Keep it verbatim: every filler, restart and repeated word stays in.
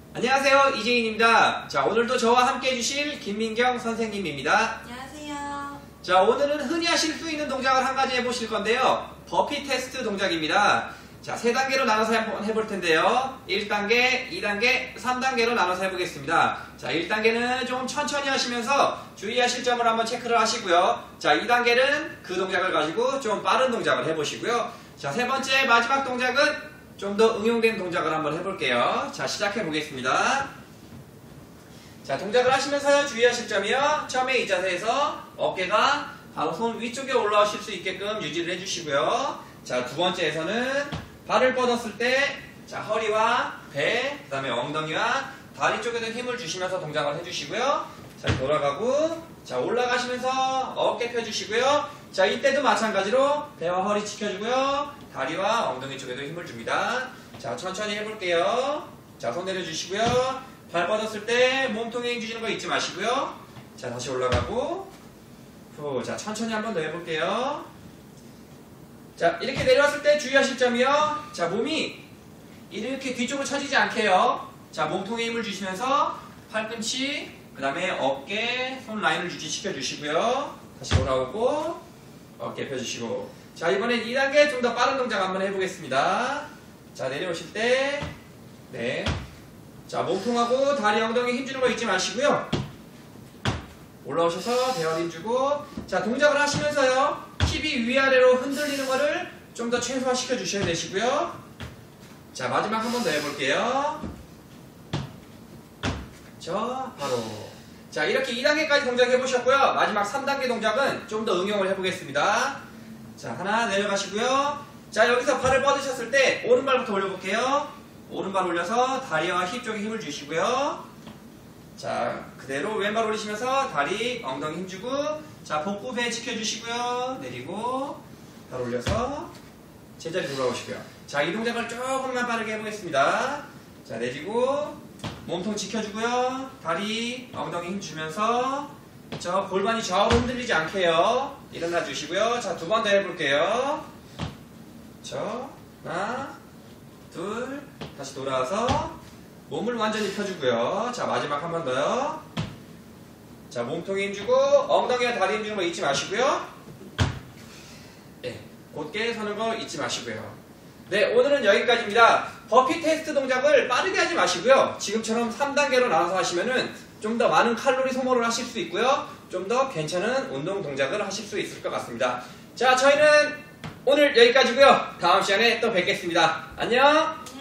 안녕하세요, 이재인입니다. 자, 오늘도 저와 함께 해주실 김민경 선생님입니다. 안녕하세요. 자, 오늘은 흔히 하실 수 있는 동작을 한 가지 해보실 건데요. 버피 테스트 동작입니다. 자, 세 단계로 나눠서 한번 해볼 텐데요. 일 단계, 이 단계, 삼 단계로 나눠서 해보겠습니다. 자, 일 단계는 좀 천천히 하시면서 주의하실 점을 한번 체크를 하시고요. 자, 이 단계는 그 동작을 가지고 좀 빠른 동작을 해보시고요. 자, 세 번째 마지막 동작은 좀 더 응용된 동작을 한번 해볼게요. 자, 시작해 보겠습니다. 자, 동작을 하시면서 주의하실 점이요. 처음에 이 자세에서 어깨가 바로 손 위쪽에 올라오실 수 있게끔 유지를 해주시고요. 자, 두 번째에서는 발을 뻗었을 때, 자, 허리와 배, 그 다음에 엉덩이와 다리 쪽에도 힘을 주시면서 동작을 해주시고요. 자, 돌아가고, 자, 올라가시면서 어깨 펴주시고요. 자, 이때도 마찬가지로 배와 허리 지켜주고요. 다리와 엉덩이 쪽에도 힘을 줍니다. 자, 천천히 해볼게요. 자, 손 내려주시고요. 발 뻗었을 때 몸통에 힘 주시는 거 잊지 마시고요. 자, 다시 올라가고, 후, 자, 천천히 한 번 더 해볼게요. 자, 이렇게 내려왔을 때 주의하실 점이요. 자, 몸이 이렇게 뒤쪽으로 처지지 않게요. 자, 몸통에 힘을 주시면서 팔꿈치, 그 다음에 어깨, 손 라인을 유지시켜 주시고요. 다시 돌아오고, 어깨 펴주시고. 자, 이번엔 이 단계 좀 더 빠른 동작 한번 해보겠습니다. 자, 내려오실 때, 네. 자, 몸통하고 다리, 엉덩이 힘주는 거 잊지 마시고요. 올라오셔서 배와 힘주고, 자, 동작을 하시면서요. 힙이 위아래로 흔들리는 거를 좀 더 최소화시켜 주셔야 되시고요. 자, 마지막 한 번 더 해볼게요. 저, 바로. 자, 이렇게 이 단계까지 동작 해보셨고요. 마지막 삼 단계 동작은 좀 더 응용을 해보겠습니다. 자, 하나 내려가시고요. 자, 여기서 발을 뻗으셨을 때 오른발부터 올려볼게요. 오른발 올려서 다리와 힙 쪽에 힘을 주시고요. 자, 그대로 왼발 올리시면서 다리, 엉덩이 힘주고, 자, 복부 배 지켜주시고요. 내리고, 발 올려서 제자리 돌아오시고요. 자, 이 동작을 조금만 빠르게 해보겠습니다. 자, 내리고, 몸통 지켜주고요. 다리, 엉덩이 힘주면서, 저 골반이 좌우로 흔들리지 않게요. 일어나 주시고요. 자, 두 번 더 해볼게요. 저, 하나, 둘, 다시 돌아와서 몸을 완전히 펴주고요. 자, 마지막 한 번 더요. 자, 몸통에 힘주고 엉덩이와 다리 힘주는 거 잊지 마시고요. 네, 곧게 서는 거 잊지 마시고요. 네, 오늘은 여기까지입니다. 버피 테스트 동작을 빠르게 하지 마시고요. 지금처럼 삼 단계로 나눠서 하시면은 좀 더 많은 칼로리 소모를 하실 수 있고요. 좀 더 괜찮은 운동 동작을 하실 수 있을 것 같습니다. 자, 저희는 오늘 여기까지고요. 다음 시간에 또 뵙겠습니다. 안녕!